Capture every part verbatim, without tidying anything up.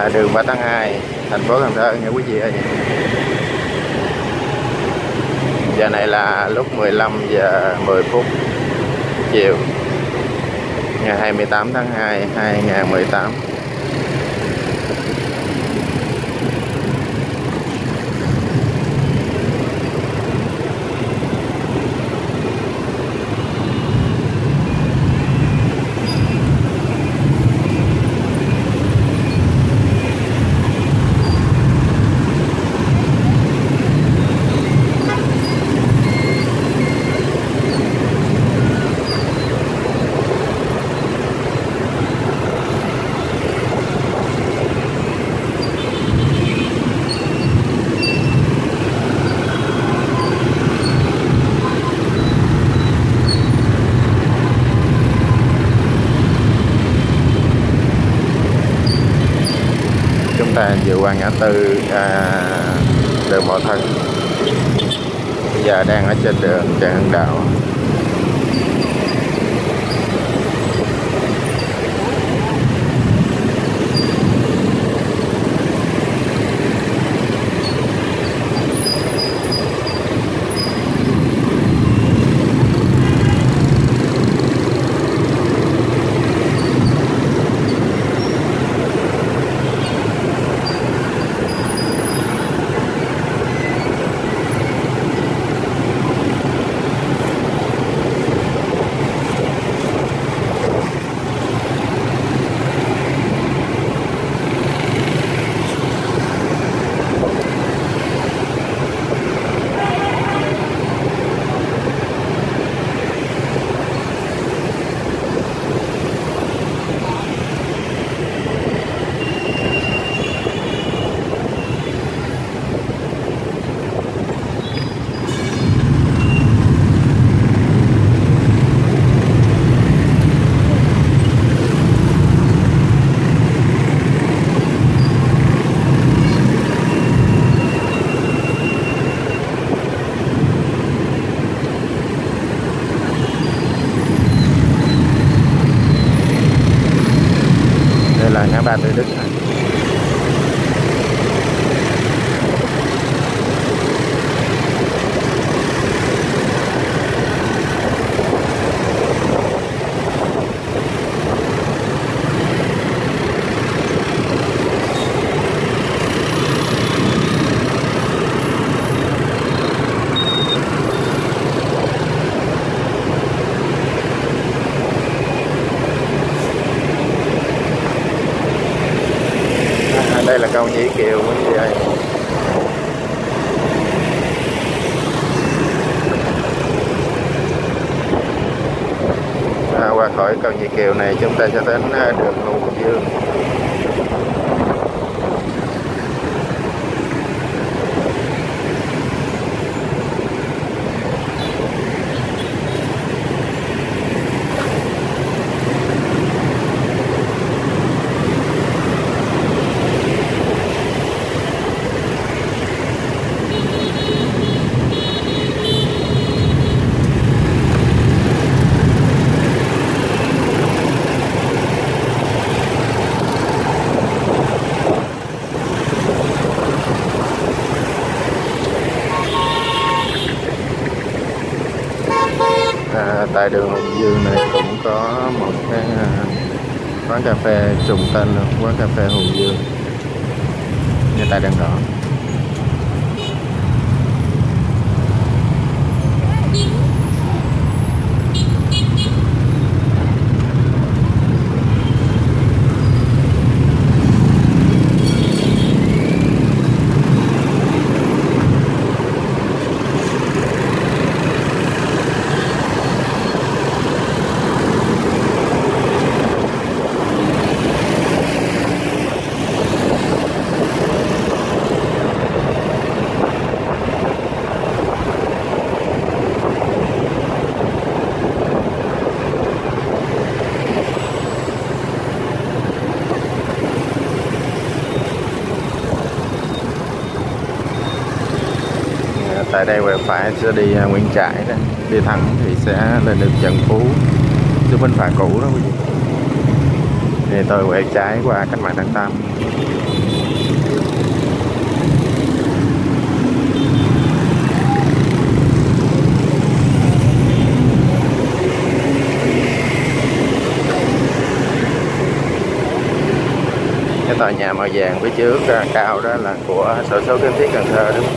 Tại đường ba tháng hai, thành phố Cần Thơ nha quý vị ơi. Giờ này là lúc mười lăm giờ mười phút chiều ngày hai mươi tám tháng hai năm hai nghìn không trăm mười tám. Chúng ta vừa qua ngã tư à, đường Mậu Thân, bây giờ đang ở trên đường Trần Hưng Đạo. Là ngã ba Từ Đức này. Đây là cầu Nhĩ Kiều quý vị ơi. À, qua khỏi cầu Nhĩ Kiều này chúng ta sẽ đến đường Hùng Dương. À, tại đường Hùng Dương này cũng có một cái à, quán cà phê trùng tên luôn, quán cà phê Hùng Dương như tại đèn đỏ. Tại đây quẹo phải sẽ đi Nguyễn Trãi đó, đi thẳng thì sẽ lên được Trần Phú, chứ bến phà cũ đó quý vị. Thì tôi quẹo trái qua Cách Mạng tháng tám. nhà màu vàng phía trước cao đó là của sổ số Kiến Thiết Cần Thơ đó.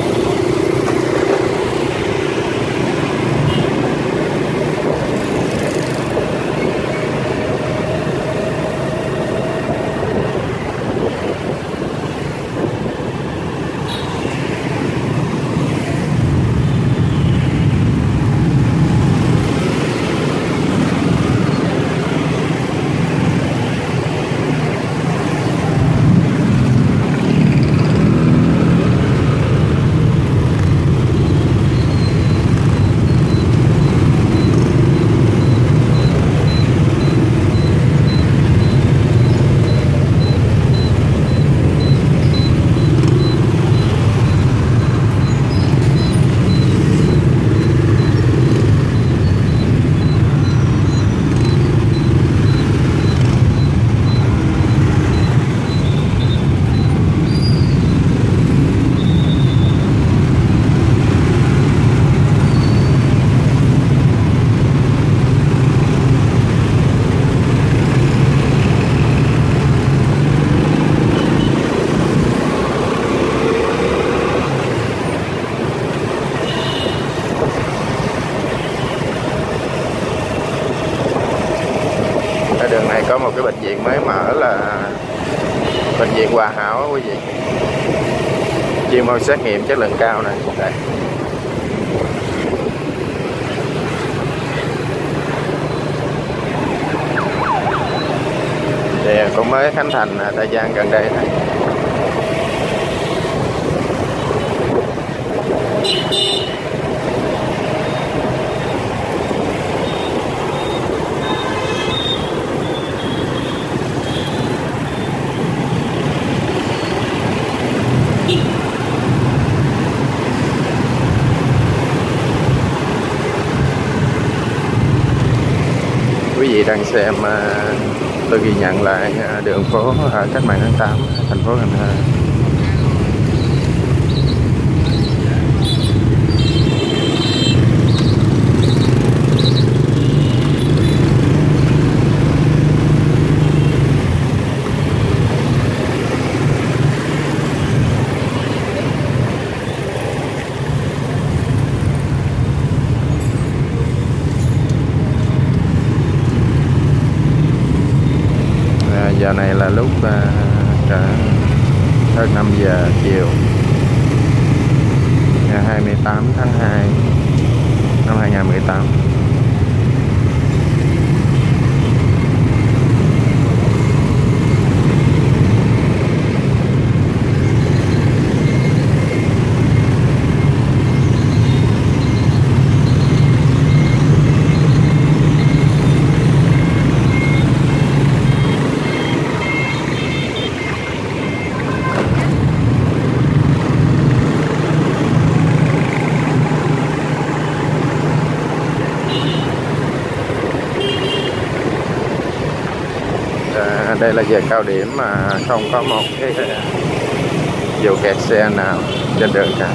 Đường này có một cái bệnh viện mới mở là bệnh viện Hòa Hảo đó quý vị, chuyên môn xét nghiệm chất lượng cao này. Đây. Thì cũng mới khánh thành thời gian gần đây này. Quý vị đang xem, tôi ghi nhận lại đường phố ở Cách Mạng tháng tám, thành phố Cần Thơ. Giờ này là lúc uh, cả hơn năm giờ chiều ngày hai mươi tám tháng hai năm hai nghìn không trăm mười tám. Đây là giờ cao điểm mà không có một cái vụ kẹt xe nào trên đường cả.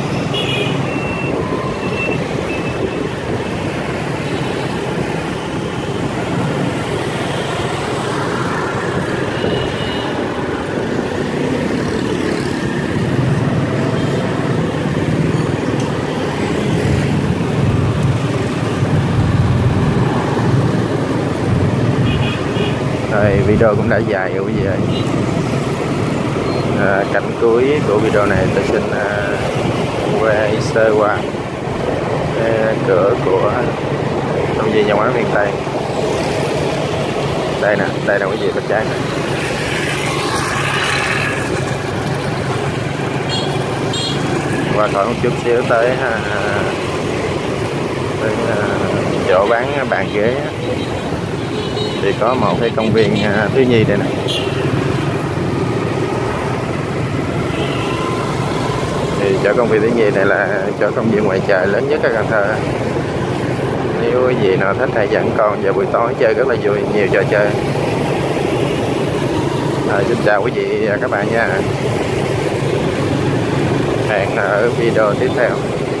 Rồi, video cũng đã dài rồi quý vị ơi. À, cảnh cuối của video này tôi xin uh, quay sơ qua cái cửa của công viên văn hóa miền Tây. Đây nè, đây là quý vị bên trái này. Qua khỏi một chút xíu tới, uh, tới uh, chỗ bán bàn ghế thì có một cái công viên uh, thiếu nhi đây này. Thì chỗ công viên thiếu nhi này là chỗ công viên ngoài trời lớn nhất ở Cần Thơ. Nếu quý vị nào thích hay dẫn con vào buổi tối chơi rất là vui, nhiều trò chơi. À, xin chào quý vị và các bạn nha. Hẹn ở video tiếp theo.